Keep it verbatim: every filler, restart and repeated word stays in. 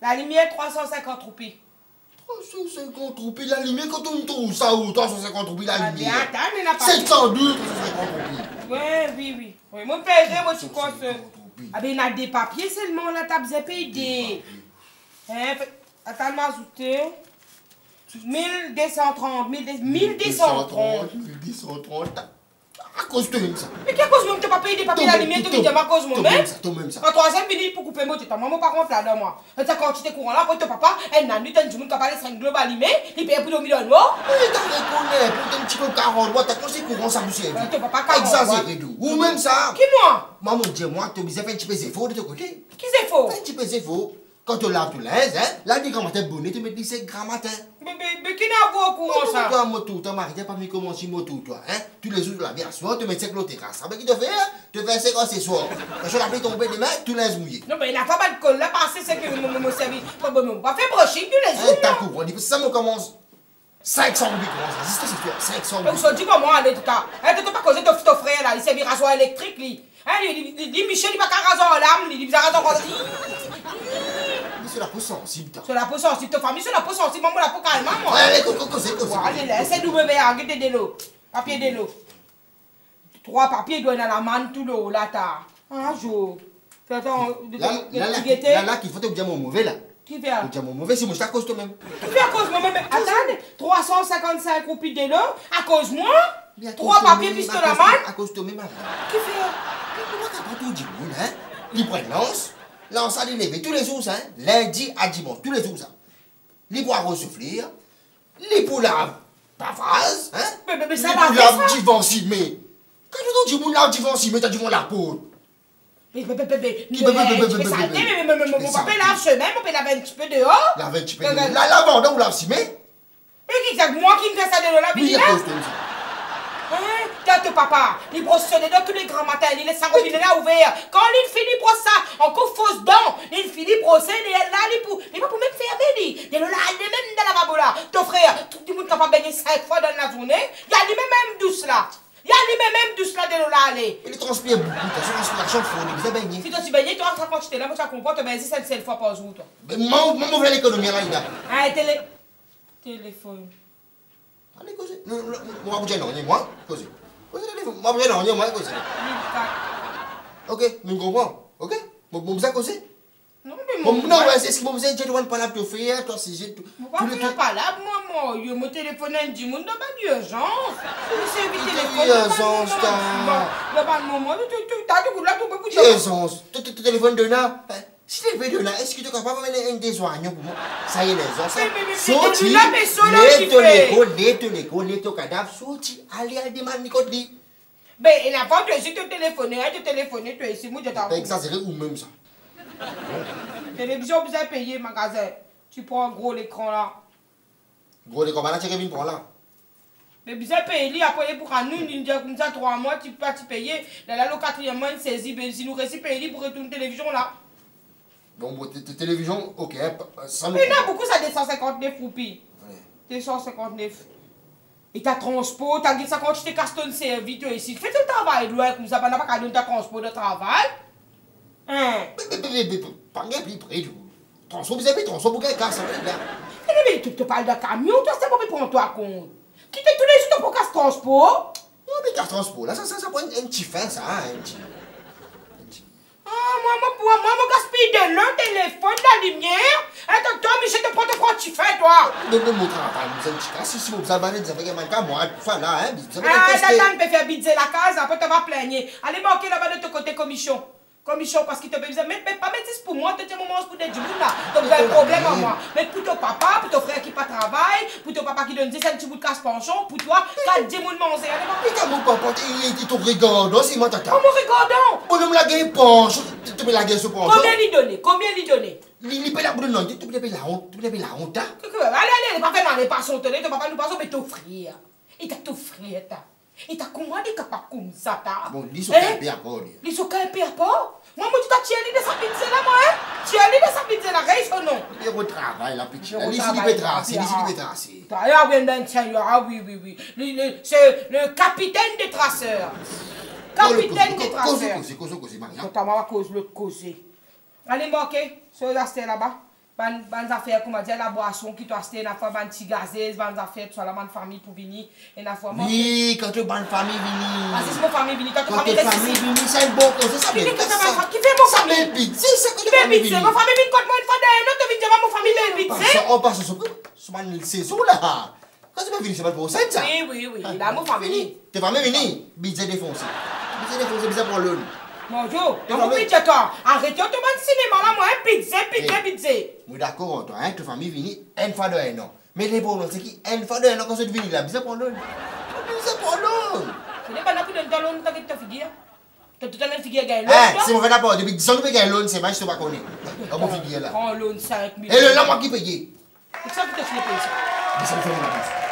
La lumière, trois cent cinquante roupies. trois cent cinquante roupies la lumière, quand on trouve ça où trois cent cinquante roupies la Ah, lumière. mais attends, mais n'a pas sept cent deux, trois cent cinquante roupies. Oui, oui, oui. Oui, mon père, moi, tu crois que... Ah, ben, il a des papiers seulement, là, t'as besoin de payer des... Hein, attends, m'ajouter... mille deux cent trente, mille deux cent trente. mille deux cent trente. À cause de même ça. Mais qu'à cause de moi, tu n'as pas payé des papiers à la lumière, tu me dis à cause de moi-même. Toi même ça. En troisième minute pour couper moi, tu t'as maman par contre là dans moi. Et ta quantité courant là, pour ton papa, elle n'a nu, t'as du monde qui a parlé cinq globes allumés, il paye pour deux millions de mots. Mais t'as reconnu, pour un petit peu quarante mois, t'as conseillé courant ça, monsieur. Ton papa quarante mois. Exagéré d'où. Ou même ça. Qui moi? Maman, dis-moi, tu as besoin de faire un petit peu d'effort de ton côté. Qui c'est faux? Un petit peu d'effort. Quand tu laves tout linge, hein, là, des grands matins bonnets, tu mets dix-sept grammes matin. Mais, mais, mais qui n'a pas au courant ça? Toi, moto, ton mari, t'as pas mis comment si moto, toi, hein? Tous les jours, tu la viens à soir, tu mets cinq l'autre terrasse. Mais qui te fait, hein? Tu fais cinq ans ce soir. Quand je l'ai tombé des mains, tout linge mouillé. Non, mais il n'a pas mal de colle là, parce que c'est que mon service. Pas fait brushing tous les jours. T'as couvert, on dit, ça me commence. cinq cents roupies, comment ça? C'est ce que c'est, cinq cents roupies. On se dit comment aller tout ça? Hein, tu n'as pas causé ton frère là, il s'est mis rasoir électrique, lui. Hein, il dit, Michel, il va pas rasoir l'âme, il dit, rasoir quoi? C'est la peau sensible, toi. C'est la peau sensible, ta famille, c'est la peau sensible, maman, la peau calmement, moi. Allez, coco, coco, c'est coco. Allez, là, c'est W A, regardez de l'eau. Papier de l'eau. Trois papiers doivent dans la manne, tout l'eau, là, t'as. Un jour. Attends, là, là, là, là, qu'il faut te dire mon mauvais, là. Qui fait? Tu dire mon mauvais, c'est moi, je t'accose toi-même. Qui fait à cause de moi-même? Attends, trois cent cinquante-cinq roupies de l'eau, à cause de moi? Trois papiers, puis la manne? À cause de toi-même, qui fait? Comment t'as pas tout dit, hein? Il prend lance. Lance à l'élever tous les jours, hein? Lundi à dimanche, tous les jours, ça. Les boire ressoufflir, les pour la pavase, hein? Mais, mais, mais ça les va pour la divancer, mais. Quand tu dis mon la divancer, mais t'as dit mon la peau. Mais, mais, mais, mais, mais, Qui peut, peut, peut, peut, mais, peut, mais, peut, mais, mais, mon papa lave semaine, mon papa lave un petit peu dehors. Lave un petit peu dehors. La lavande ou lave si, mais. Mais qui c'est moi qui me fais ça de là, oui, à cause de ça. Hein? T'as ton papa, il brosse les dents tous les grands matins, il laisse sa robinet là ouvert. Quand il finit brosse ça, encore fausse dents, il finit brosser, il est là, il pour, il va pour même fermer, il est là, il est même dans la lavabo là. Ton frère, tout le monde qui a pas baigné cinq fois dans la journée, il y a lui même douce là. Il y a lui même douce là de là aller. Il transpire beaucoup, t'as transpiration fournie, il a baigné. Si toi tu baignes, toi, quand tu t'es là, moi tu comprends, tu baignes cinq fois par jour, toi. Mais mon mauvais l'économie là, il a. Ah, télé. Téléphone. Allez, causer. Moi, vous dites non, moi, causer. Causer le téléphone. Moi, vous dites non, moi, causer. Ok, nous comprenons. Ok? Bon, vous avez causé? Non, mais bon, non, est-ce que vous avez dit que pas là pour faire, toi, si j'ai tout. Pourquoi vous n'êtes pas là, moi, moi, mon téléphone est du monde, il y a pas d'urgence. C'est vite téléphone. Urgence, t'as. Il n'y a pas de moment, tu as du coup là, tu peux vous dire. Urgence, tu téléphone de là. Si tu fais de là, est-ce que tu es capable de faire un désoignant pour moi? Ça y est, les gens. Sorti, les toléco, les toléco, les cadavres, sorti, allez à des manicotis. Mais il n'a pas de si tu téléphones, tu téléphones, tu es ici, moi je t'en. T'as exagéré ou même ça? Télévision, vous avez payé, magasin. Tu prends gros l'écran là. Gros l'écran, là, tu as pour là. Mais vous avez payé, il a payé pour nous, il dit comme ça, trois mois, tu peux pas payer. Là, le quatrième mois, il saisit, mais si nous réussit payer pour retourner télévision là. Bon, tes télévision, ok. Ça mais il y a beaucoup, ça deux cent cinquante-neuf roupies. deux cent cinquante-neuf. Et ta transport, t'as dit ça quand tu t'es casse ton service, tu es ici. Fais ton travail, loin, comme ça, pas qu'à donner ta transport de travail. Hein? Mais, mais, mais, mais, pas bien plus près, du transport, vous avez transport pour quelqu'un, ça va là. Mais tu te parles de camion, toi, c'est pas pour toi compte. Qui te tous les jours pour casse transport? Non, mais casse transport, là, ça, ça, ça prend un petit fin, ça, un petit. Ah, moi, moi, moi, moi, moi, gaspille de l'eau, téléphone, la lumière. Attends, toi, Michel, te prends de quoi tu fais, toi? Mais non, mon travail, vous êtes chica. Si, si, vous avez des affaires, manquent, moi, enfin, là, hein, vous avez ah, t'attends, peut faire bidzer la case, après, tu vas plaigner. Allez, manquer là-bas de ton côté, commission. Commission, parce qu'il te peut dire, mais pas mettre pour moi, tu te moment pour des gens là. Donc, vous avez un problème à moi. Mais pour ton papa, pour ton frère qui pas travaille, pour ton papa qui donne dix petits bouts de casse-pension, pour toi, quatre dix bouts de manger. Mais quand mon papa, il te regarde, c'est moi, tata. Comment regardons? On me la gagne penche, tu me la gagne ce penche. Combien lui donner? Combien lui donner? Il paye la boule de non, tu me paye la honte, tu me paye la honte, hein? Allez, allez, pas fait dans les passons, ton papa nous passons, mais t'offrir. Il t'a t'offrir, t'as. Il t'a commandé capable comme ça, t'as. Bon, lui, sont capés à part. Lui, sont capés à part? Moi, moi, tu t'as tiré de sa pizza là, moi, hein? Tiré de sa pizza là, réussi ou non? Il retravaille, la petite. Lui, il peut tracer, lui, il peut tracer. Ah oui, oui, oui. C'est le capitaine des traceurs. Capitaine des traceurs. Cause, cause, cause, Maria. Attends, on va cause l'autre causer. Allez, marquer, sur la stèle là-bas. Ban, ban affaires, comment dire, la boisson qui t'a acheté, na fois ban petit gazes, ban affaires, soit la bonne famille pour venir, et na fois oui, quand tu bonne famille vini. Ah, c'est mon famille vini, quand tu famille vini, c'est un bon conseil, ça fait ça. Qui fait mon famille? Qui fait ça? Qui fait pizza? Mon famille vini, quand moi une fois d'un autre, tu viens mon famille fait pizza. On passe sur ce saison là. Quand tu vas venir, c'est pas pour ça. Oui, oui, oui, là, mon famille. Tu vas même venir, pizza défoncé. Pizza défoncé, pizza pour l'eau. Bonjour, on vous dit quoi? Arrêtez, on te demande cinéma là, moi, un pizza, pizza, pizza. Oui, d'accord, toi, hein, ta famille vient une fois de un an. Mais les bons, c'est qui une fois de un an quand tu viens là, bizarre pour l'eau. Bizarre pour l'eau. Ce n'est pas là que tu as l'eau, tu as ta figure. Tu as tout un figure gagne. Eh, c'est mauvais d'abord, depuis dix ans que tu gagnes l'eau, c'est mal, je te pas connais. On va figure là. Prends l'eau cinq mille. Et le là, moi qui paye. C'est ça que tu as fait ça. Mais ça me fait une